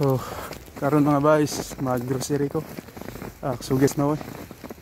So karon mga boys, mag-grocery ko. Sugas na oy.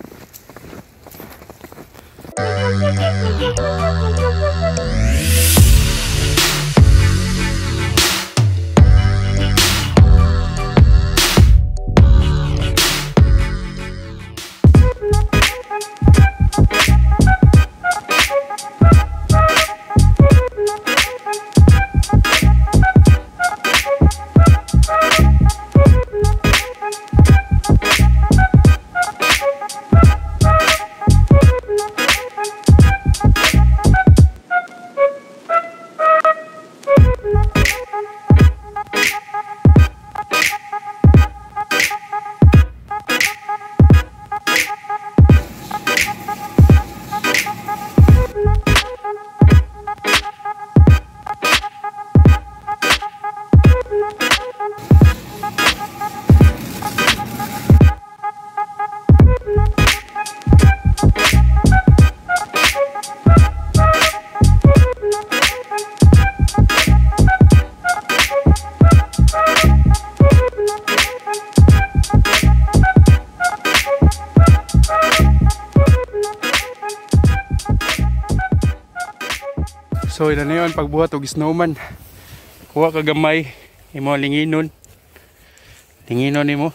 So ina na yun, pagbuhat og snowman. Kuha ka gamay, imo linginon. Linginon nimo.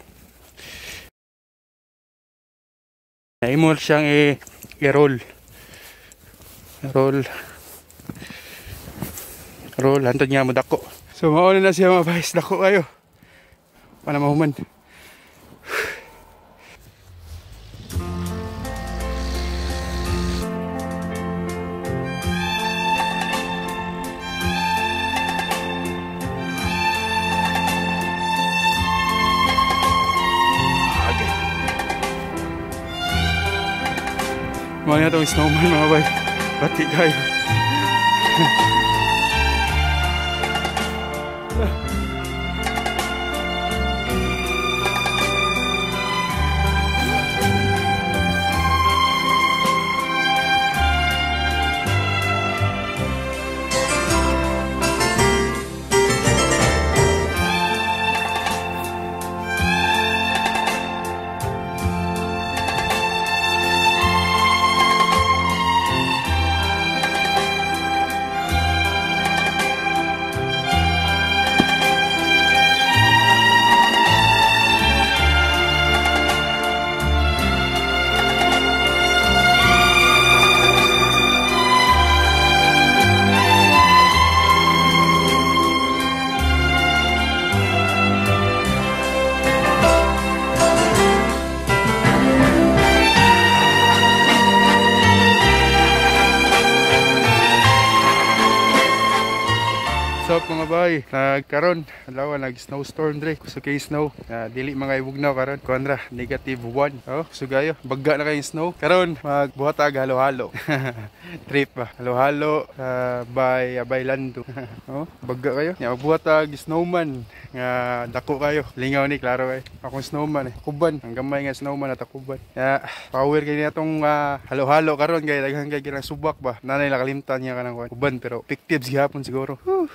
Imo siyang i-roll. Roll hantod nga mo dako. So mao na siya mga guys, dako kayo. Para mahuman. Mga itong snowman mga bay. Bati kayo. What's up mga bay? Karon alawa nag snowstorm dre. Kuso kay snow. Dili mga ibugnaw karon. Kontra -1. Oh, sugayo. Bagga na kay snow. Karon magbuhatag halo-halo. Trip ba. Halo-halo by Lando. Oh, bagga kayo. Ya magbuhatag snowman nga dako kayo. Lingaw ni klaro kay. Akong snowman kuban. Ang gamay nga snowman at kuban. Power kay natong halo-halo karon kay daghan kay ginang subak ba. Nanay nakalimtan niya kanang kuban pero effective gihapon siguro.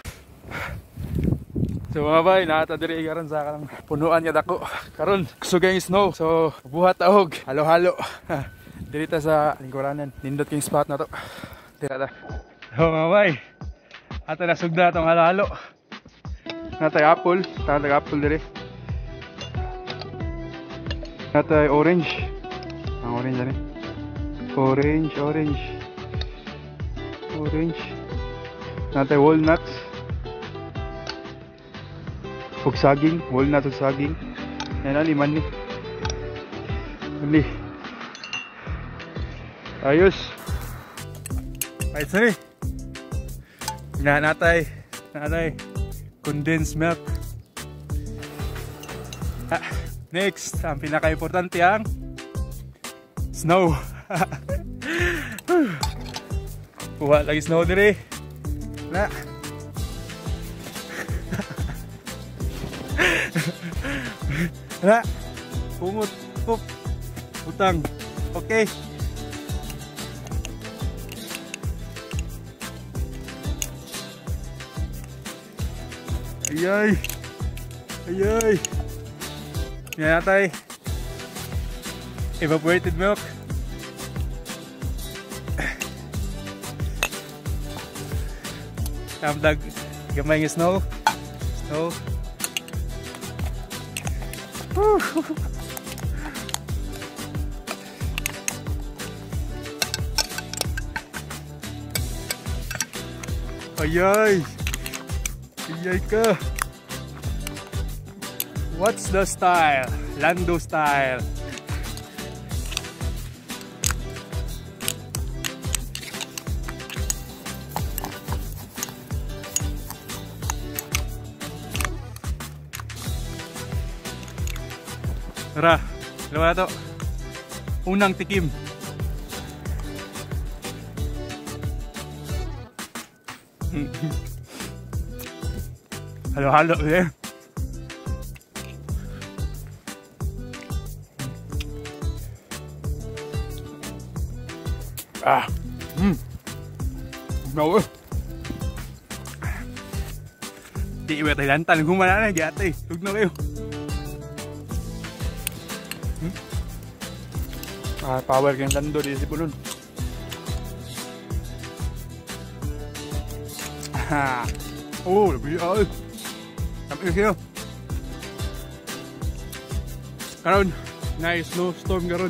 So mga bay, nakatadiri karon sa kanang punuan nga dako. Karon kusugay snow. So buhat og halo-halo. Dirita sa lingkuranan. Nindot king spot na to. Dira ta. So mga bay, ato na sugda tong halo-halo. Natay apple, diri. Natay orange. Ang orange ani. Orange. Natay walnuts. Ug saging, walnut ug saging. Yan ali man ni. Ali. Ayos. Ay sorry. Natay condensed milk. Next, ang pinaka-importante ang snow. Kuha lagi snow dire. Na. Na. Pungot, pop. Butang. Okay. Ayay. Ayay. Yan natay. Evaporated milk. Tamdag gamay ng snow. Snow. Ayay. Ayay ka. What's the style? Lando style. Tara, dalawa na to. Unang tikim. Halo-halo eh. No. Di ba tayo lantan gumana na gati. Tugno kayo. Power kayong lando di si Pulun. Oh, lebih ay. Sampai siya. Karon, nice snowstorm karon.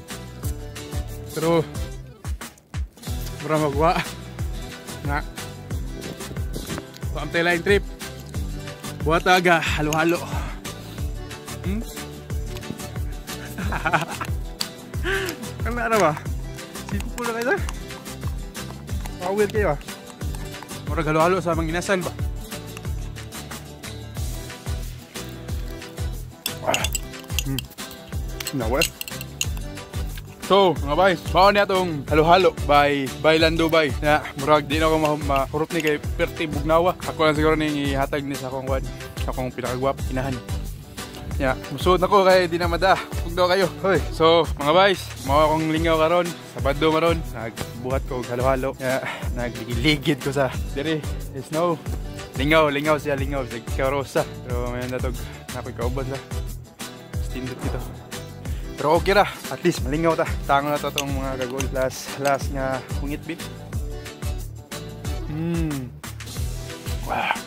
Pero mura magwa. Na. Pamtay line trip. Buat aga halo-halo. Ano ba? Sipo po na kayo. Power kayo. Murag halo-halo sa mga inasal ba? Nawa. So, mga bay, baon niya itong halo-halo by Lando bay. Na, murag di na ako mahurot ni kay Perti Bugnawa. Ako lang siguro ni ihatag ni sa akong kwan. Sa akong pinakagwap, inahan. Ya, musuot na ko kay di na mada. Huwag daw kayo. Hoy. So, mga bays, mga akong lingaw karon, Sabado maron, nagbuhat ko halo-halo. Ya, nagligid ko sa diri, snow. Lingaw siya, lingaw sa karosa. Pero mayon na tog nakoy kauban sa stindot dito. Pero okay ra, at least malingaw ta. Tango na to tong mga kagol last nga hungit bit. Wow.